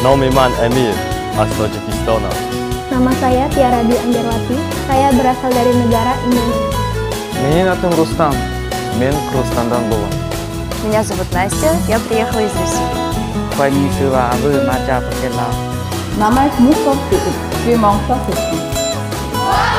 Nomiman Emil, asal Uzbekistan. Nama saya Tiara Dwi Anggerwati. Saya berasal dari negara Indonesia. Меня зовут Рустам. Мен Кыргызстандан болам. Меня зовут Настя, я приехала из России. Konnichiwa, aku Maja Pakela. Nama saya Mustafa, saya Mangsa.